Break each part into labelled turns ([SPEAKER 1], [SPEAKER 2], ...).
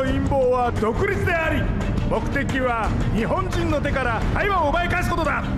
[SPEAKER 1] 陰謀は独立であり、目的は日本人の手から台湾を奪い返すことだ。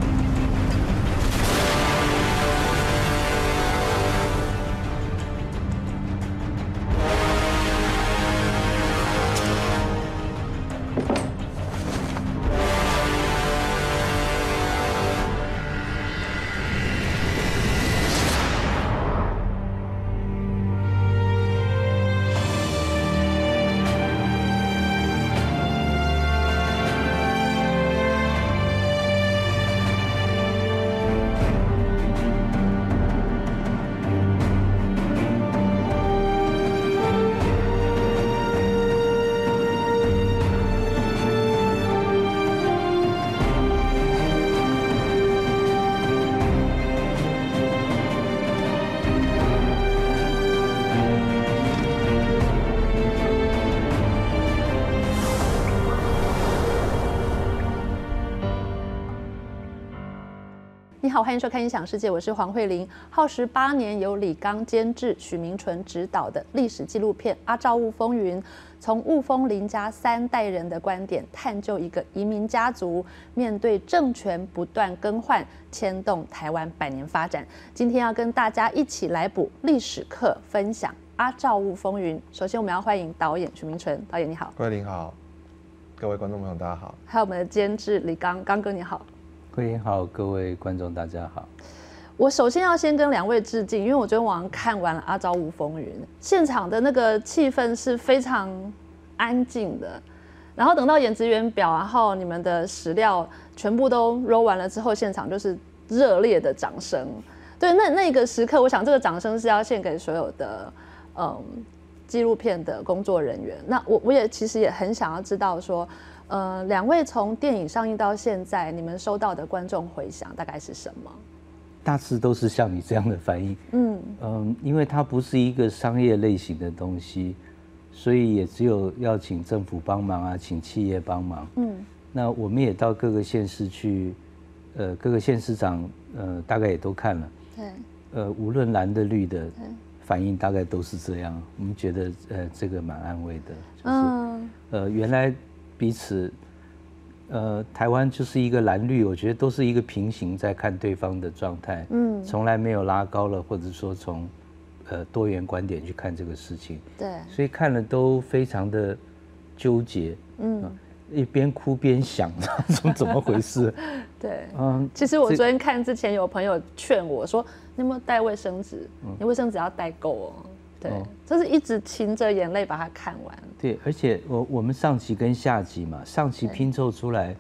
[SPEAKER 2] 你好，欢迎收看《音响世界》，我是黄慧玲。耗时8年，由李刚监制、许明纯执导的历史纪录片《阿罩雾风云》，从雾峰林家3代人的观点，探究一个移民家族面对政权不断更换，牵动台湾100年发展。今天要跟大家一起来补历史课，分享《阿罩雾风云》。首先，我们要欢迎导演许明纯导演，你好。
[SPEAKER 3] 慧玲好，各位观众朋友大家好。
[SPEAKER 2] 还有我们的监制李刚，刚哥你好。
[SPEAKER 4] 慧玲好，各位观众大家好。
[SPEAKER 2] 我首先要先跟2位致敬，因为我昨天晚上看完了《阿罩雾风云》，现场的那个气氛是非常安静的。然后等到演职员表，然后你们的史料全部都 roll 完了之后，现场就是热烈的掌声。对，那个时刻，我想这个掌声是要献给所有的纪录片的工作人员。那我也其实也很想要知道说。2位从电影上映到现在，你们收到的观众回响大概是什么？
[SPEAKER 4] 大致都是像你这样的反应。因为它不是一个商业类型的东西，所以也只有要请政府帮忙啊，请企业帮忙。那我们也到各个县市去，各个县市长大概也都看了。对。无论蓝的绿的，反应大概都是这样。我们觉得这个蛮安慰的，就是原来。彼此，台湾就是一个蓝绿，我觉得都是一个平行在看对方的状态，从来没有拉高了，或者说从多元观点去看这个事情，对，所以看了都非常的纠结，一边哭边想，怎么回事？
[SPEAKER 2] 对，其实我昨天看之前有朋友劝我说，你有没有带卫生纸？你卫生纸要带够哦。对，就是一直噙着眼泪把它看完。
[SPEAKER 4] 对，而且我们上集跟下集嘛，上集拼凑出来，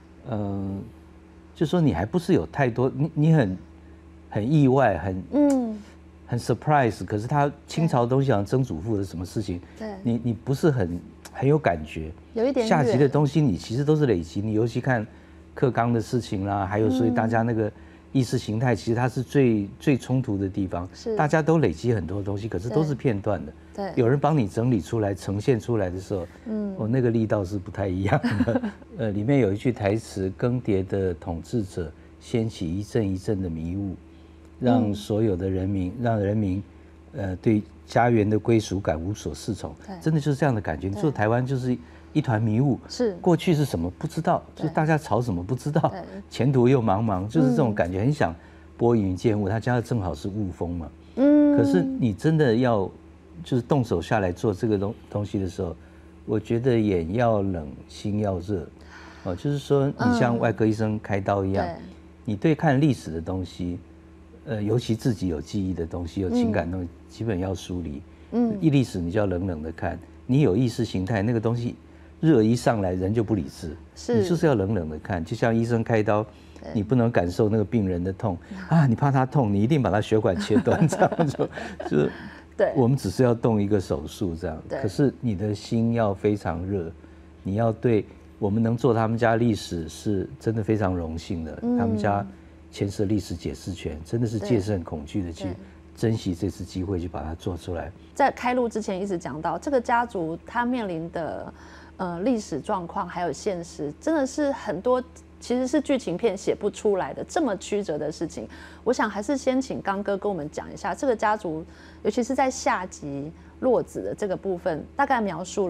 [SPEAKER 4] 就说你还不是有太多，你很意外，很 surprise， 可是他清朝的东西好像曾祖父的什么事情，对，你不是很有感觉，有一点下集的东西你其实都是累积，你尤其看克刚的事情啦，还有所以大家那个。意识形态其实它是最冲突的地方，大家都累积很多东西，可是都是片段的。对，有人帮你整理出来、呈现出来的时候，那个力道是不太一样的。里面有一句台词：“更迭的统治者掀起一阵一阵的迷雾，让所有的人民，让人民，对家园的归属感无所适从。”真的就是这样的感觉。你说台湾就是。一团迷雾，是过去是什么不知道，就是大家吵什么不知道，前途又茫茫，就是这种感觉，很想拨云见雾。他家正好是雾峰嘛，可是你真的要就是动手下来做这个东西的时候，我觉得眼要冷，心要热，就是说你像外科医生开刀一样，你对看历史的东西，尤其自己有记忆的东西、有情感的东西，基本要梳理。历史你就要冷冷的看，你有意识形态那个东西。热一上来，人就不理智，你就是要冷冷的看，就像医生开刀，你不能感受那个病人的痛啊，你怕他痛，你一定把他血管切断，这样就是对，我们只是要动一个手术这样，可是你的心要非常热，你要对我们能做他们家历史是真的非常荣幸的，他们家牵涉历史解释权，真的是戒慎恐惧的去珍惜这次机会去把它做出来。
[SPEAKER 2] 在开录之前一直讲到这个家族他面临的。历史状况还有现实，真的是很多其实是剧情片写不出来的这么曲折的事情。我想还是先请刚哥跟我们讲一下这个家族，尤其是在下集落子的这个部分，大概描述了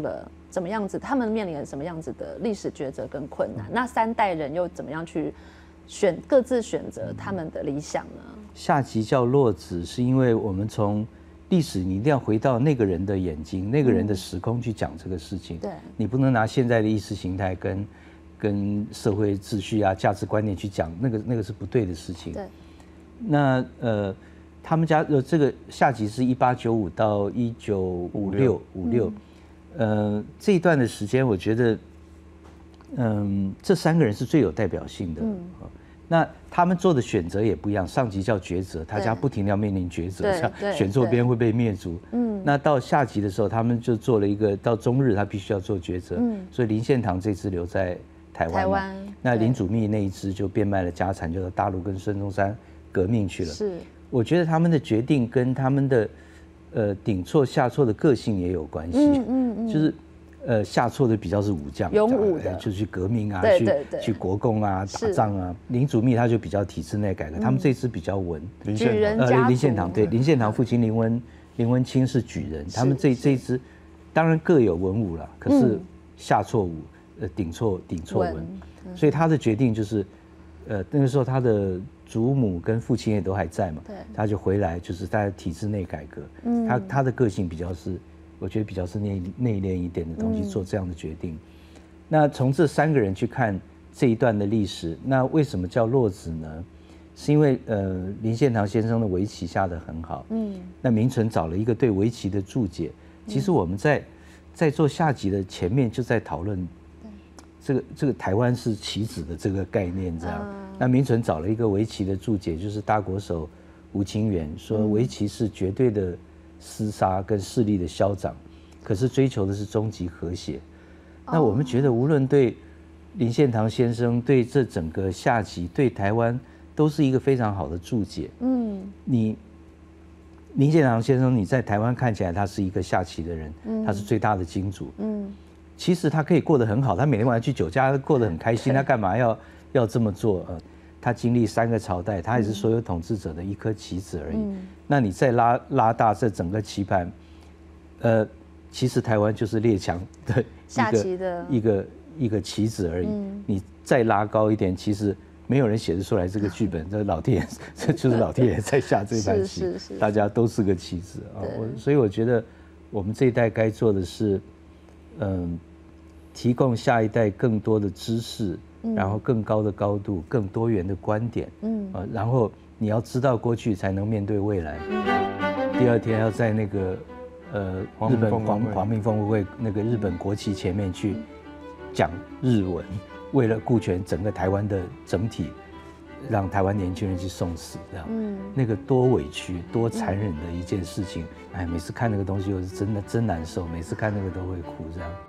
[SPEAKER 2] 怎么样子，他们面临了什么样子的历史抉择跟困难？那3代人又怎么样去各自选择他们的理想呢？
[SPEAKER 4] 下集叫落子，是因为我们从历史你一定要回到那个人的眼睛、那个人的时空去讲这个事情。
[SPEAKER 2] 对，
[SPEAKER 4] 你不能拿现在的意识形态跟社会秩序啊、价值观念去讲，那个是不对的事情。
[SPEAKER 2] 对，
[SPEAKER 4] 那他们家这个下集是1895到1956，这一段的时间，我觉得，这3个人是最有代表性的。那他们做的选择也不一样，上集叫抉择，他家不停地要面临抉择，像选错边会被灭族。那到下集的时候，他们就做了一个，到中日他必须要做抉择。所以林献堂这支留在台湾，那林祖密那一支就变卖了家产，就到大陆跟孙中山革命去了。
[SPEAKER 2] 是，
[SPEAKER 4] 我觉得他们的决定跟他们的顶错下错的个性也有关系。就是下错的比较是武将，
[SPEAKER 2] 勇武的，
[SPEAKER 4] 就去革命啊，去国共啊，打仗啊。林祖密他就比较体制内改革，他们这支比较文。
[SPEAKER 2] 举人家族，
[SPEAKER 4] 林献堂对，林献堂父亲林文清是举人，他们这一支当然各有文武了，可是下错武，顶错文，所以他的决定就是，那个时候他的祖母跟父亲也都还在嘛，他就回来，就是在体制内改革。他的个性比较是。我觉得比较是内敛一点的东西，做这样的决定。那从这3个人去看这一段的历史，那为什么叫落子呢？是因为林献堂先生的围棋下得很好。那明存找了一个对围棋的注解。其实我们在做下集的前面就在讨论这个台湾是棋子的这个概念，这样。那明存找了一个围棋的注解，就是大国手吴清源说围棋是绝对的厮杀跟势力的消长，可是追求的是终极和谐。那我们觉得，无论对林献堂先生、对这整个下集、对台湾，都是一个非常好的注解。林献堂先生，你在台湾看起来他是一个下棋的人，他是最大的金主。其实他可以过得很好，他每天晚上去酒家过得很开心，他干嘛要这么做？他经历3个朝代，他也是所有统治者的一颗棋子而已。那你再拉大这整个棋盘，其实台湾就是列强的
[SPEAKER 2] 下棋的
[SPEAKER 4] 一个棋子而已。你再拉高一点，其实没有人写得出来这个剧本，这老天爷，这就是老天爷在下这盘棋，大家都是个棋子啊。所以我觉得我们这一代该做的是，提供下一代更多的知识。然后更高的高度，更多元的观点，然后你要知道过去才能面对未来。第2天要在那个日本皇明峰会那个日本国旗前面去讲日文，为了顾全整个台湾的整体，让台湾年轻人去送死，这样，那个多委屈、多残忍的一件事情。哎，每次看那个东西，我是真难受，每次看那个都会哭，这样。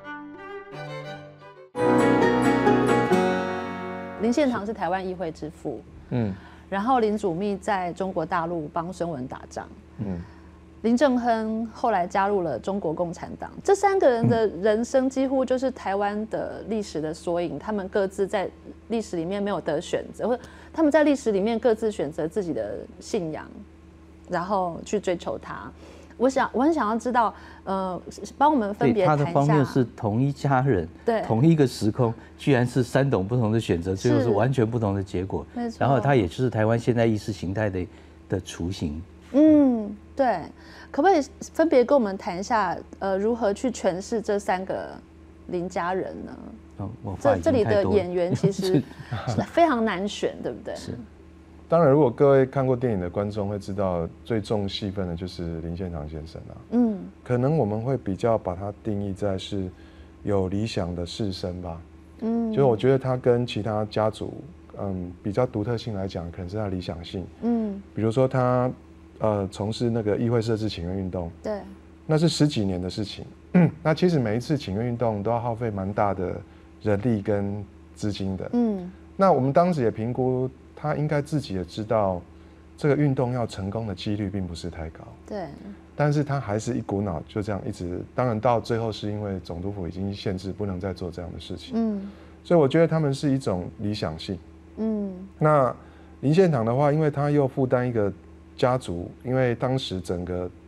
[SPEAKER 2] 林献堂是台湾议会之父，然后林祖密在中国大陆帮孙文打仗，林正亨后来加入了中国共产党。这3个人的人生几乎就是台湾的历史的缩影，他们各自在历史里面没有得选择，或他们在历史里面各自选择自己的信仰，然后去追求它。我很想要知道，帮我们分别谈一下。他的荒谬是
[SPEAKER 4] 同一家人，
[SPEAKER 2] 对，
[SPEAKER 4] 同一个时空，居然是3种不同的选择，最后是完全不同的结果。
[SPEAKER 2] 没错。
[SPEAKER 4] 然后他也就是台湾现在意识形态的雏形。
[SPEAKER 2] 对，可不可以分别跟我们谈一下，如何去诠释这3个林家人呢？这里的演员其实非常难选，对不对？
[SPEAKER 3] 是。当然，如果各位看过电影的观众会知道，最重戏份的就是林献堂先生啊。可能我们会比较把他定义在是有理想的士绅吧。就是我觉得他跟其他家族，比较独特性来讲，可能是他的理想性。比如说他从事那个议会设置请愿运动，
[SPEAKER 2] 对，
[SPEAKER 3] 那是10几年的事情。那其实每一次请愿运动都要耗费蛮大的人力跟资金的。那我们当时也评估。他应该自己也知道，这个运动要成功的几率并不是太高。
[SPEAKER 2] 对。
[SPEAKER 3] 但是他还是一股脑就这样一直，当然到最后是因为总督府已经限制不能再做这样的事情。所以我觉得他们是一种理想性。那林献堂的话，因为他又负担一个家族，因为当时整个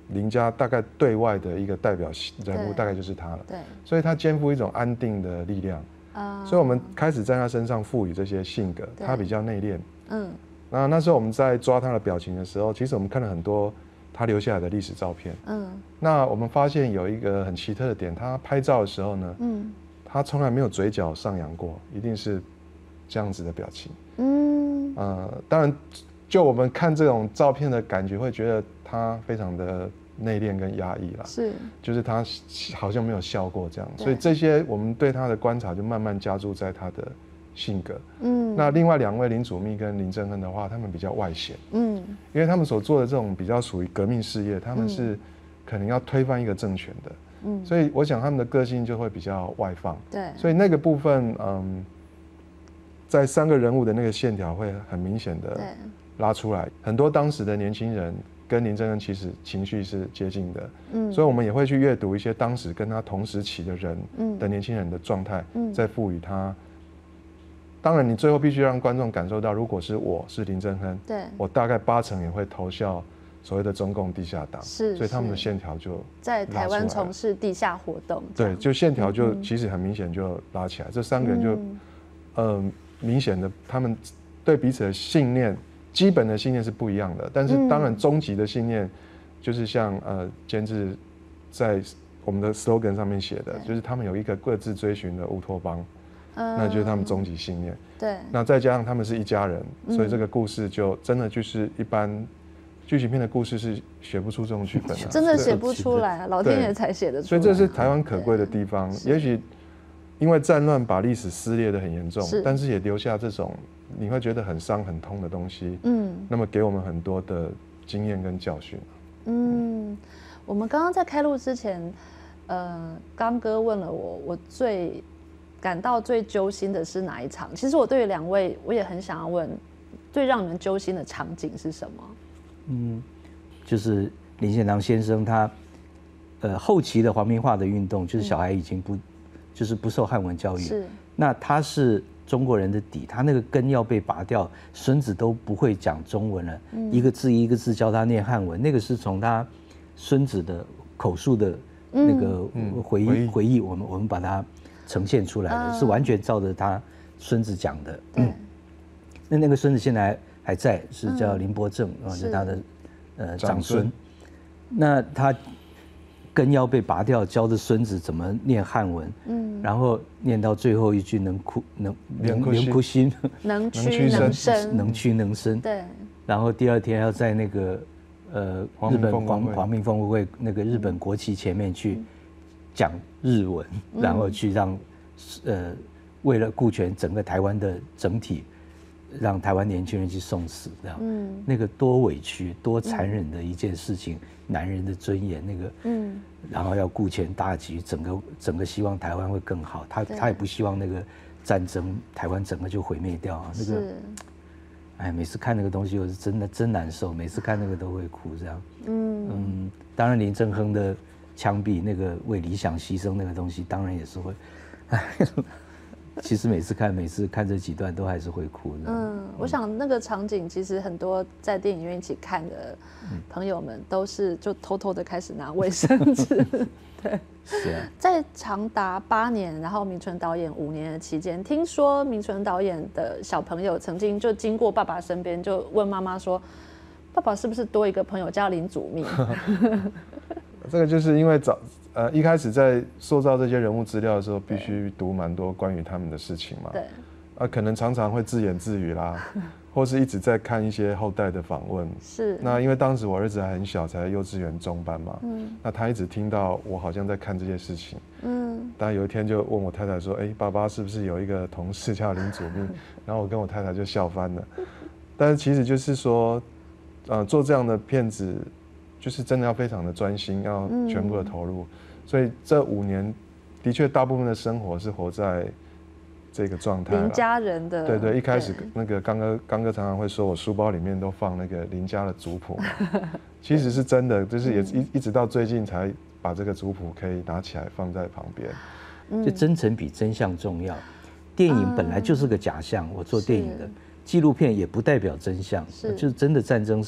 [SPEAKER 3] 林家大概对外的一个代表人物，大概就是他了。
[SPEAKER 2] 对，
[SPEAKER 3] 所以他肩负一种安定的力量。所以我们开始在他身上赋予这些性格，他比较内敛。那时候我们在抓他的表情的时候，其实我们看了很多他留下来的历史照片。那我们发现有一个很奇特的点，他拍照的时候呢，他从来没有嘴角上扬过，一定是这样子的表情。当然，就我们看这种照片的感觉，会觉得他非常的内敛跟压抑啦，就是他好像没有笑过这样，所以这些我们对他的观察就慢慢加注在他的性格。那另外2位林祖密跟林正亨的话，他们比较外显，因为他们所做的这种比较属于革命事业，他们是可能要推翻一个政权的，所以我想他们的个性就会比较外放。对，所以那个部分，在3个人物的那个线条会很明显的拉出来，很多当时的年轻人跟林正亨其实情绪是接近的，所以我们也会去阅读一些当时跟他同时期的人的年轻人的状态，再赋予他。当然，你最后必须让观众感受到，如果是我是林正亨，我大概80%也会投效所谓的中共地下党，所以他们的线条就
[SPEAKER 2] 在台湾从事地下活动，
[SPEAKER 3] 对，就线条就其实很明显就拉起来。这3个人就明显的他们对彼此的信念。基本的信念是不一样的，但是当然终极的信念就是像监制在我们的 slogan 上面写的，就是他们有一个各自追寻的乌托邦，那就是他们终极信念。对，那再加上他们是一家人，所以这个故事就真的就是一般剧情片的故事是写不出这种剧本的，
[SPEAKER 2] 真的写不出来，老天爷才写得出来。
[SPEAKER 3] 所以这是台湾可贵的地方，也许因为战乱把历史撕裂得很严重，但是也留下这种你会觉得很伤很痛的东西，那么给我们很多的经验跟教训。
[SPEAKER 2] 我们刚刚在开录之前，刚哥问了我最感到最揪心的是哪一场？其实我对于2位，我也很想要问，最让你们揪心的场景是什么？
[SPEAKER 4] 就是林献堂先生他，后期的皇民化的运动，就是小孩已经不受汉文教育，那他是中国人的底，他那个根要被拔掉，孙子都不会讲中文了，一个字一个字教他念汉文，那个是从他孙子的口述的那个回忆，我们把它呈现出来的，是完全照着他孙子讲的。那个孙子现在还在，是叫林伯正，是他的长孙。那他根要被拔掉，教着孙子怎么念汉文，然后念到最后一句能哭心，
[SPEAKER 2] 能屈能伸，
[SPEAKER 4] 能屈能伸。对。然后第2天要在那个日本皇民峰会那个日本国旗前面去讲日文，然后去让为了顾全整个台湾的整体，让台湾年轻人去送死，这样，那个多委屈、多残忍的一件事情，男人的尊严，那个，然后要顾全大局，整个希望台湾会更好，他也不希望那个战争台湾整个就毁灭掉啊，那个，哎，每次看那个东西，我是真难受，每次看那个都会哭，这样，当然林正亨的枪毙那个为理想牺牲那个东西，当然也是会，哎。其实每次看这几段都还是会哭的。
[SPEAKER 2] 我想那个场景其实很多在电影院一起看的朋友们都是就偷偷的开始拿卫生纸。对，
[SPEAKER 4] 是啊。
[SPEAKER 2] 在长达8年，然后明纯导演5年的期间，听说明纯导演的小朋友曾经就经过爸爸身边，就问妈妈说：“爸爸是不是多一个朋友叫林祖密？”
[SPEAKER 3] 这个就是因为一开始在塑造这些人物资料的时候，必须读蛮多关于他们的事情嘛。对。可能常常会自言自语啦，或是一直在看一些后代的访问。是。那因为当时我儿子还很小，才幼稚园中班嘛。那他一直听到我好像在看这些事情。但有一天就问我太太说：“爸爸是不是有一个同事叫林祖密？”然后我跟我太太就笑翻了。但是其实就是说，做这样的片子，就是真的要非常的专心，要全部的投入。所以这5年，的确大部分的生活是活在这个状态。
[SPEAKER 2] 林家人的。对，
[SPEAKER 3] 一开始那个刚哥常常会说我书包里面都放那个林家的族谱，其实是真的，就是也一直到最近才把这个族谱可以拿起来放在旁边。
[SPEAKER 4] 就真诚比真相重要。电影本来就是个假象，我做电影的纪录片也不代表真相，就是真的战争是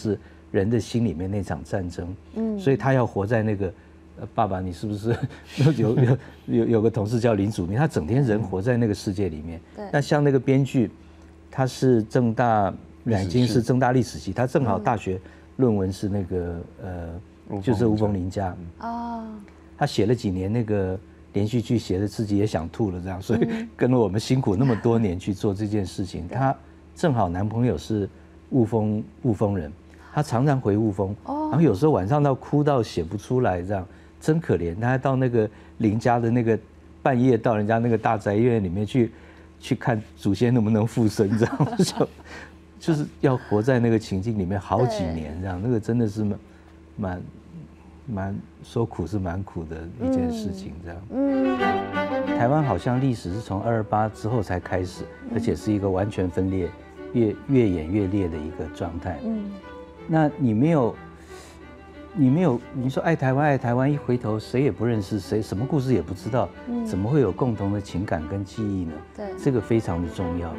[SPEAKER 4] 人的心里面那场战争。所以他要活在那个，爸爸，你是不是有个同事叫林祖明，他整天人活在那个世界里面。那像那个编剧，他是政大阮经是政大历史系，他正好大学论文是那个就是吴凤林家他写了几年那个连续剧，写的自己也想吐了这样，所以跟了我们辛苦那么多年去做这件事情。他正好男朋友是雾峰人，他常常回雾峰，然后有时候晚上到哭到写不出来这样，真可怜。他还到那个林家的那个半夜到人家那个大宅院里面去看祖先能不能复生这样，就是要活在那个情境里面好几年这样，那个真的是蛮说苦是蛮苦的一件事情这样。台湾好像历史是从228之后才开始，而且是一个完全分裂，越演越烈的一个状态。那你没有，你说爱台湾，一回头谁也不认识谁，什么故事也不知道，怎么会有共同的情感跟记忆呢？对，这个非常的重要。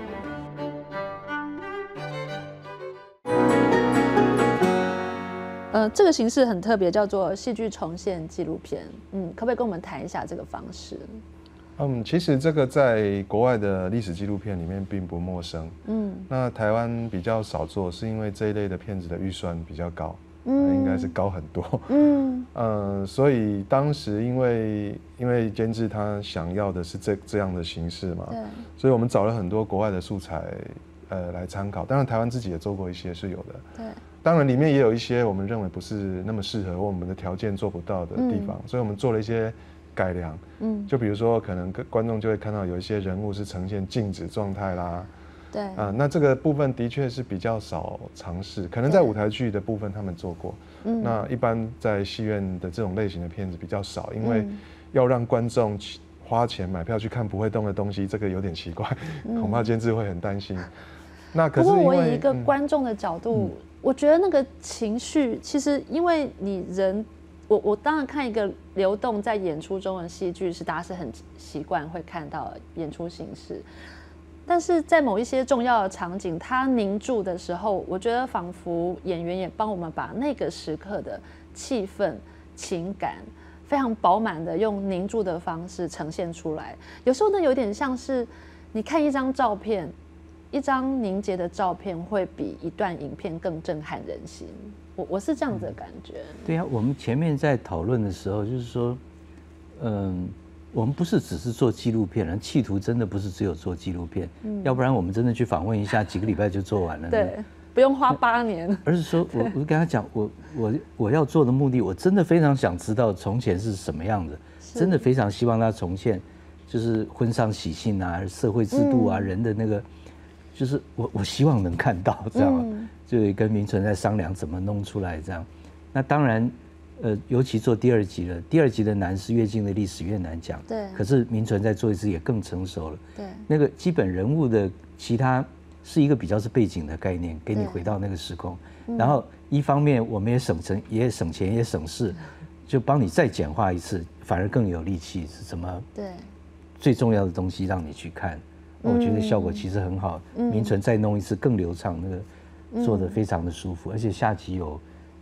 [SPEAKER 2] 这个形式很特别，叫做戏剧重现纪录片。可不可以跟我们谈一下这个方式？
[SPEAKER 3] 其实这个在国外的历史纪录片里面并不陌生。那台湾比较少做，是因为这一类的片子的预算比较高，应该是高很多。所以当时因为监制他想要的是这样的形式嘛，所以我们找了很多国外的素材来参考。当然台湾自己也做过一些是有的。对。当然里面也有一些我们认为不是那么适合或我们的条件做不到的地方，所以我们做了一些改良。就比如说可能观众就会看到有一些人物是呈现静止状态啦。对。那这个部分的确是比较少尝试，可能在舞台剧的部分他们做过。那一般在戏院的这种类型的片子比较少，因为要让观众花钱买票去看不会动的东西，这个有点奇怪，恐怕监制会很担心。那可是
[SPEAKER 2] 不过我以一个观众的角度，我觉得那个情绪，其实因为你人，我当然看一个流动在演出中的戏剧，是大家是很习惯会看到演出形式，但是在某一些重要的场景，它凝住的时候，我觉得仿佛演员也帮我们把那个时刻的气氛、情感非常饱满的用凝住的方式呈现出来。有时候呢，有点像是你看一张照片。一张凝结的照片会比一段影片更震撼人心，我是这样子的感觉。
[SPEAKER 4] 对啊，我们前面在讨论的时候，就是说，我们不是只是做纪录片人，企图真的不是只有做纪录片，要不然我们真的去访问一下，几个礼拜就做完了。
[SPEAKER 2] 对，不用花8年。
[SPEAKER 4] 而是说我跟他讲，我要做的目的，我真的非常想知道从前是什么样的，真的非常希望它重现，就是婚丧喜庆啊，社会制度啊，人的那个。就是我希望能看到这样，就跟明纯在商量怎么弄出来这样。那当然，尤其做第2集了，第2集的难是越近的历史越难讲。对。可是明纯再做一次也更成熟了。对。那个基本人物的其他是一个比较是背景的概念，给你回到那个时空。然后一方面我们也省钱也省事，就帮你再简化一次，反而更有力气是什么？对。最重要的东西让你去看。我觉得效果其实很好，明纯再弄一次更流畅，那个做得非常的舒服，而且下集有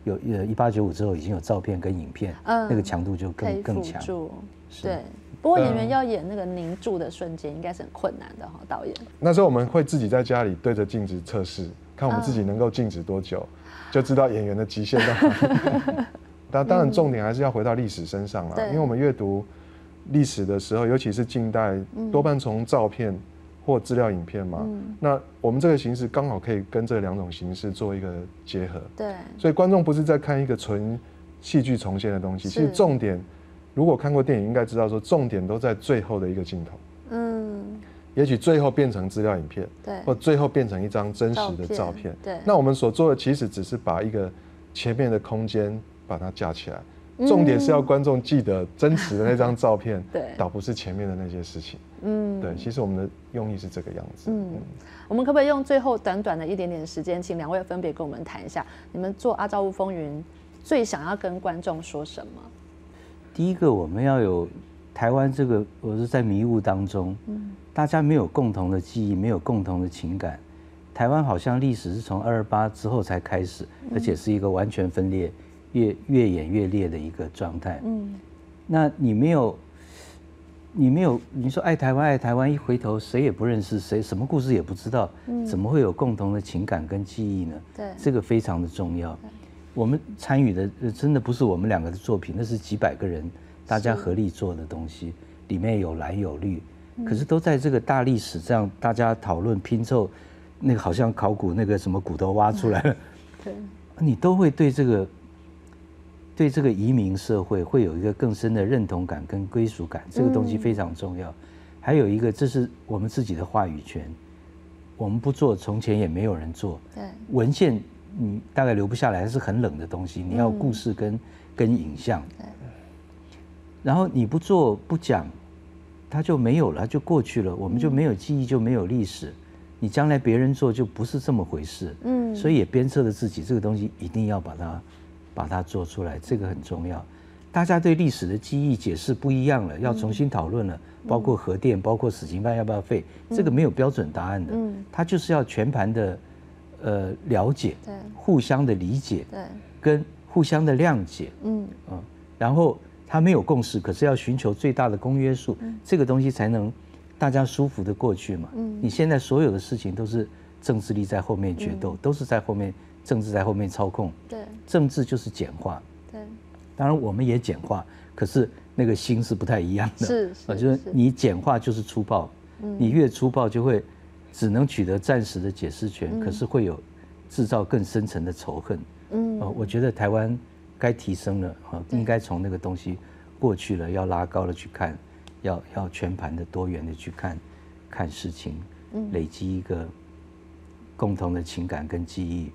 [SPEAKER 4] 1895之后已经有照片跟影片，那个强度就更强。
[SPEAKER 2] 对，不过演员要演那个凝住的瞬间，应该是很困难的哈，导演。
[SPEAKER 3] 那时候我们会自己在家里对着镜子测试，看我们自己能够静止多久，就知道演员的极限到哪里。当然重点还是要回到历史身上啦，因为我们阅读历史的时候，尤其是近代，多半从照片或资料影片嘛，那我们这个形式刚好可以跟这2种形式做一个结合。对，所以观众不是在看一个纯戏剧重现的东西，其实重点，如果看过电影应该知道说，重点都在最后的一个镜头。也许最后变成资料影片，对，或最后变成一张真实的照片。对，那我们所做的其实只是把一个前面的空间把它架起来。重点是要观众记得真实的那张照片，对，倒不是前面的那些事情。对，其实我们的用意是这个样子。
[SPEAKER 2] 我们可不可以用最后短短的一点点时间，请2位分别跟我们谈一下，你们做《阿昭雾风云》最想要跟观众说什么？
[SPEAKER 4] 第一个，我们要有台湾这个，我是在迷雾当中，大家没有共同的记忆，没有共同的情感， 台湾好像历史是从228之后才开始，而且是一个完全分裂、越演越烈的一个状态。那你没有，你说爱台湾，一回头谁也不认识谁，什么故事也不知道，怎么会有共同的情感跟记忆呢？
[SPEAKER 2] 对，
[SPEAKER 4] 这个非常的重要。我们参与的真的不是我们2个的作品，那是几百个人大家合力做的东西，里面有蓝有绿，可是都在这个大历史这样大家讨论拼凑，那个好像考古那个什么骨头挖出来了，
[SPEAKER 2] 对，
[SPEAKER 4] 你都会对这个移民社会会有一个更深的认同感跟归属感，这个东西非常重要。还有一个，这是我们自己的话语权，我们不做，从前也没有人做。
[SPEAKER 2] 对，
[SPEAKER 4] 文献你大概留不下来，是很冷的东西，你要故事跟影像。对，然后你不做不讲，它就没有了，它就过去了，我们就没有记忆，就没有历史。你将来别人做就不是这么回事。所以也鞭策了自己，这个东西一定要把它做出来，这个很重要。大家对历史的记忆解释不一样了，要重新讨论了，包括核电，包括死刑犯要不要废，这个没有标准答案的。它就是要全盘的了解，互相的理解，跟互相的谅解。然后它没有共识，可是要寻求最大的公约数，这个东西才能大家舒服的过去嘛。你现在所有的事情都是政治力在后面决斗，都是在后面。政治在后面操控，
[SPEAKER 2] 对，
[SPEAKER 4] 政治就是简化，
[SPEAKER 2] 对，
[SPEAKER 4] 当然我们也简化，可是那个心是不太一样的，
[SPEAKER 2] 是，
[SPEAKER 4] 就是你简化就是粗暴，你越粗暴就会只能取得暂时的解释权，可是会有制造更深层的仇恨，我觉得台湾该提升了，应该从那个东西过去了，要拉高了去看，要全盘的多元的去看事情，累积一个共同的情感跟记忆，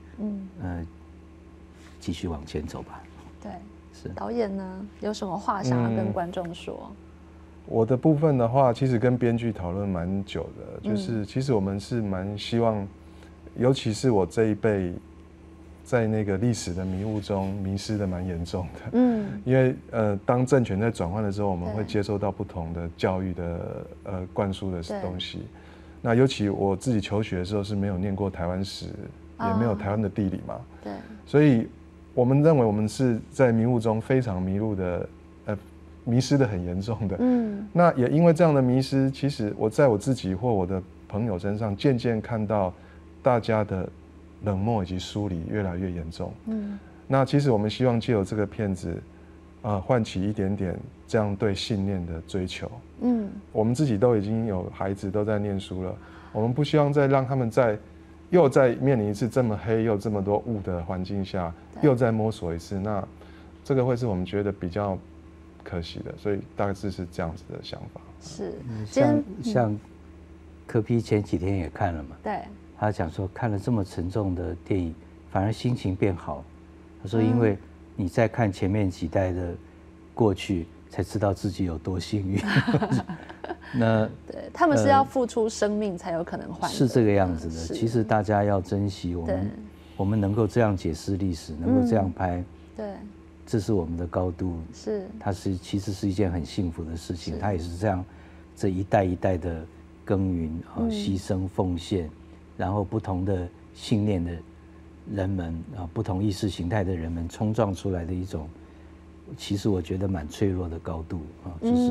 [SPEAKER 4] 继续往前走吧。
[SPEAKER 2] 对，
[SPEAKER 4] 是。
[SPEAKER 2] 导演呢，有什么话想要跟观众说？
[SPEAKER 3] 我的部分的话，其实跟编剧讨论蛮久的，就是其实我们是蛮希望，尤其是我这一辈，在那个历史的迷雾中迷失的蛮严重的。因为当政权在转换的时候，我们会接受到不同的教育的灌输的东西。那尤其我自己求学的时候是没有念过台湾史，也没有台湾的地理嘛，对，所以我们认为我们是在迷雾中非常迷路的，迷失的很严重的。那也因为这样的迷失，其实我在我自己或我的朋友身上渐渐看到大家的冷漠以及疏离越来越严重。那其实我们希望借由这个片子，唤起一点点这样对信念的追求。我们自己都已经有孩子都在念书了，我们不希望再让他们又再面临一次这么黑又这么多雾的环境下，又再摸索一次。那这个会是我们觉得比较可惜的，所以大概是这样子的想法。
[SPEAKER 2] 是，
[SPEAKER 4] 像柯 P 前几天也看了嘛，
[SPEAKER 2] 对，
[SPEAKER 4] 他讲说看了这么沉重的电影，反而心情变好。他说，因为你在看前面几代的过去，才知道自己有多幸运。那
[SPEAKER 2] 对，他们是要付出生命才有可能换，
[SPEAKER 4] 是这个样子的。其实大家要珍惜我们能够这样解释历史，能够这样拍，对，这是我们的高度。是，它其实是一件很幸福的事情。它也是这样，这一代一代的耕耘牺牲奉献，然后不同的信念的人们不同意识形态的人们冲撞出来的一种。其实我觉得蛮脆弱的高度就是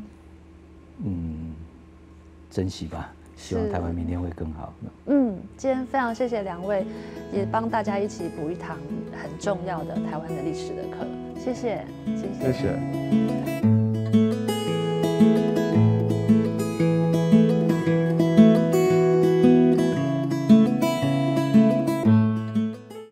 [SPEAKER 4] 珍惜吧，希望台湾明天会更好。
[SPEAKER 2] 今天非常谢谢2位，也帮大家一起补一堂很重要的台湾的历史的课，谢谢。